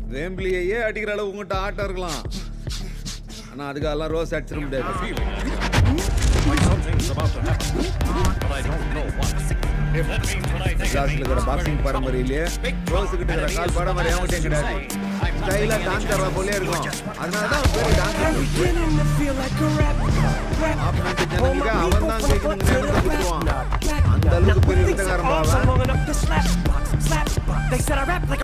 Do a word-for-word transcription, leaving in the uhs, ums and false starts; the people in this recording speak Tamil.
வேம்பிலியே அடிக்கிற அளவு உங்ககிட்ட ஆட்டம் இருக்கலாம். ஆனா அதுக்கெல்லாம் ரோஸ் அடிச்சிட முடியாது. பாக்ஸிங் பாரம்பரியிலே ரோஸ் கிட்ட இருக்கிற கால் பாரம்பரியம் அவங்ககிட்ட கிடையாது. ஸ்டைலா டான்ஸ் ஆடுற போலே இருக்கும். அதனாலதான் பேரு டான்ஸ் அவன் தான் கேட்கணும். அந்த அளவுக்கு பெரிய வித்தகாரன்.